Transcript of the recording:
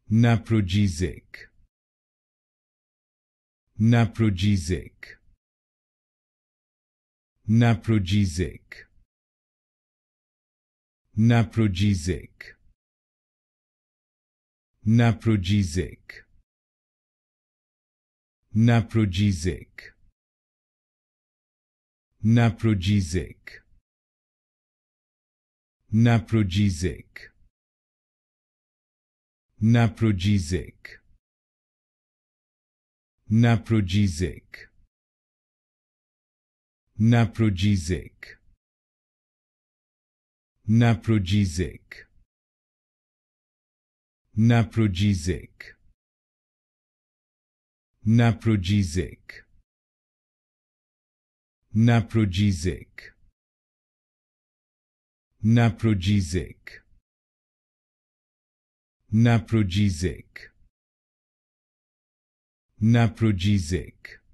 Naprogesic. Naprogesic. Naprogesic. Naprogesic. Naprogesic. Naprogesic. Naprogesic. Naprogesic. Naprogesic. Naprogesic. Naprogesic. Naprogesic. Naprogesic. Naprogesic. Naprogesic. Naprogesic. Naprogesic. Naprogesic.